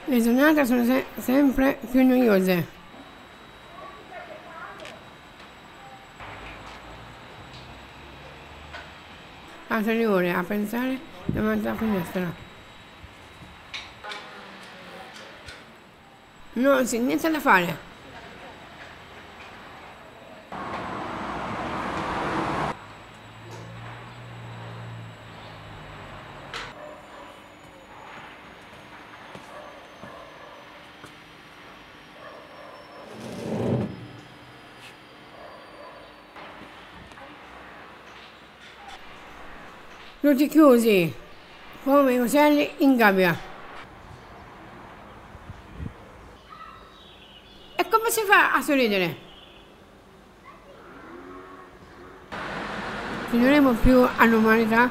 Le giornate sono sempre più noiose. Passo le ore a pensare davanti alla finestra. Non c'è niente da fare. Tutti chiusi, come uccelli in gabbia. E come si fa a sorridere? Finiremo più all'umanità?